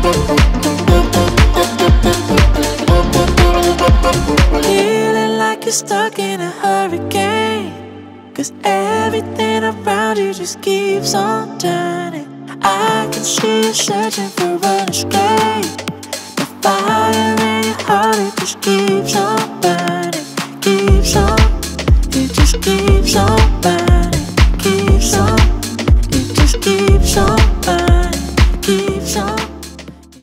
Feeling like you're stuck in a hurricane, 'cause everything around you just keeps on turning. I can see you searching for an escape. The fire in your heart, it just keeps on burning, keeps on